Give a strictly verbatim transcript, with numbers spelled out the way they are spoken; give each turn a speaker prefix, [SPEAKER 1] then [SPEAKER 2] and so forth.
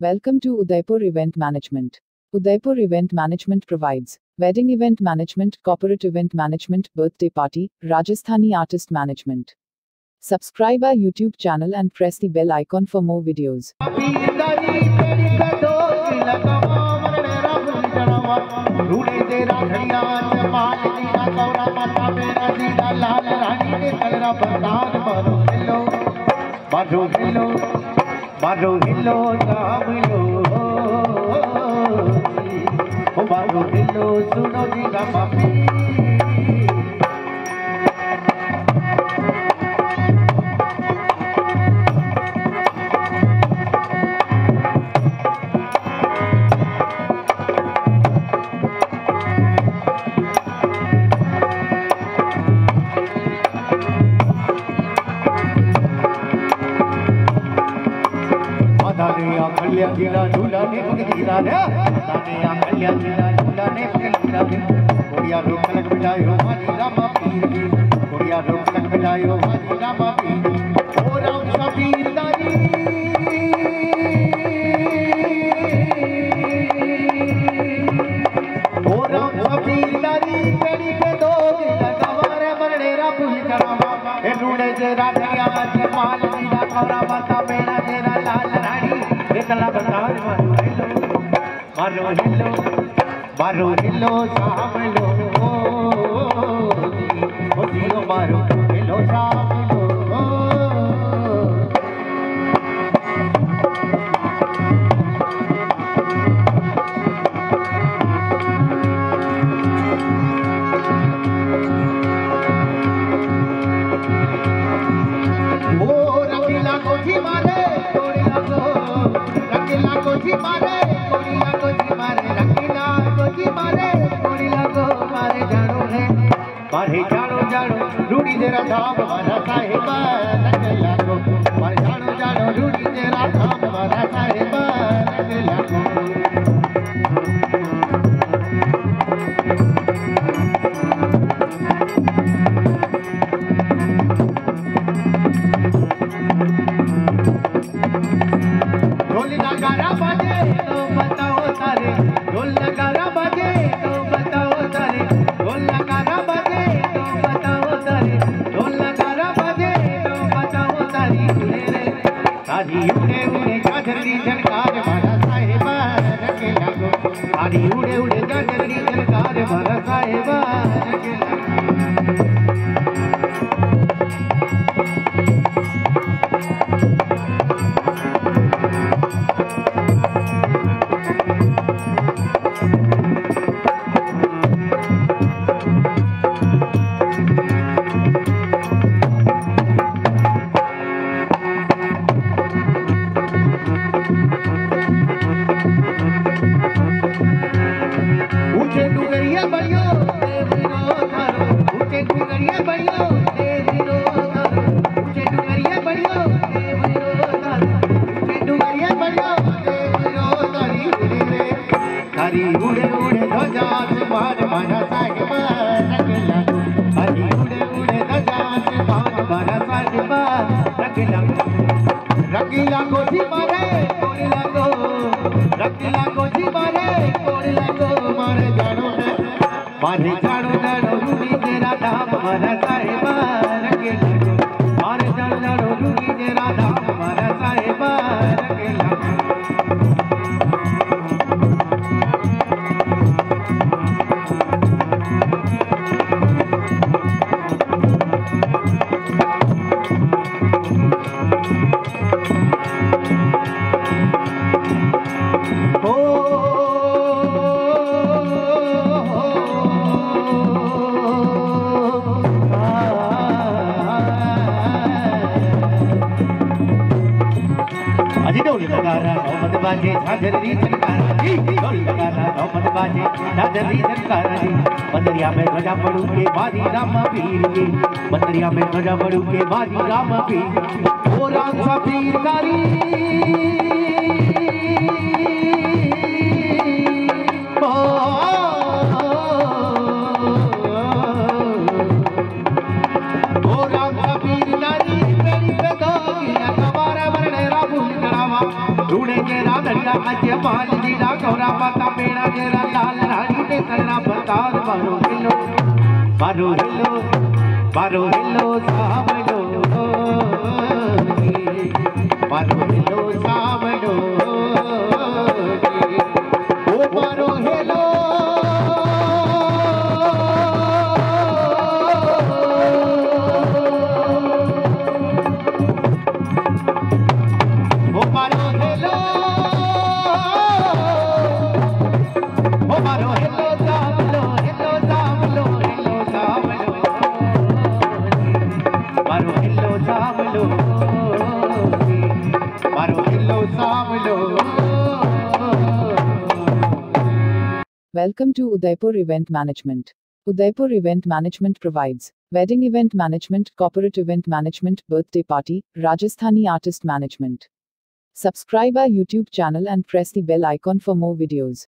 [SPEAKER 1] Welcome to Udaipur Event Management. Udaipur Event Management provides wedding event management, corporate event management, birthday party, Rajasthani artist management. Subscribe our YouTube channel and press the bell icon for more videos.
[SPEAKER 2] Baro hello, baro hello, naam lo. Oh baro hello, suno ji ga papi. Kaliya jira jula ne pagdira ne dane kaliya jira jula ne pagdira ne kodiya rok lag bijayo mani rama pir ki kodiya rok lag bijayo mani rama pir o ram sabir dani o ram sabir dani pedi ke do lagaware marnera phul karama e rude je radhiya je mal dina kora bata mera tera lal rani एकला बतार मारो हिलो मारो हिलो मारो हिलो शाम लो ओ जियो मारो हिलो शाम लो ओ रंगीला कोठी मारे तोड़ी लगो रंगीला कोठी मारे कोड़िया कोठी मारे रंगीला कोठी मारे कोड़िया को मारे जानो है मारे जानो जानो रूड़ी तेरा धाम मारा साहिबा रंगीला को मारे जानो जानो रूड़ी तेरा धाम मारा साहिबा रंगीला को उड़े उड़े गाजरी झनकार मारा साहिबा रंगीला को आरी उड़े उड़े गाजरी झनकार मारा साहिबा रंगीला उड़े उड़े ध्वजा आसमान मारा साहिबा रंगीला को हरी उड़े उड़े ध्वजा आसमान मारा साहिबा रंगीला रंगीला कोठी मारे कोड़िया को रंगीला कोठी मारे कोड़िया को मारे जानो है मारे जानो जानो रूड़ी तेरा धाम मारा साहिबा रंगीला को मारे जानो जानो रूड़ी तेरा धाम मारा साहिबा रंगीला बाजे झांझरी झनकारा जी ढोल लगाना नौमत बाजे झांझरी झनकारा जी बंदरिया में ध्वजा बड़ू के बारी राम पीर के बंदरिया में ध्वजा बड़ू के बारी राम पीर ओ राम सा पीर कारी ओ राम सा पीर कारी मेरी पे दो गिया कबारा मरने राबुल करावा ढूंढे के राधा करिया आज माल नीरा गौरा माता मेरा गेरा लाल रानी ने करना बरसात मारो हिलो मारो हिलो मारो हिलो सामलो मारो हिलो सामलो ओ मारो हिलो
[SPEAKER 1] Welcome to Udaipur Event Management. Udaipur Event Management provides wedding event management, corporate event management, birthday party, Rajasthani artist management. Subscribe our YouTube channel and press the bell icon for more videos.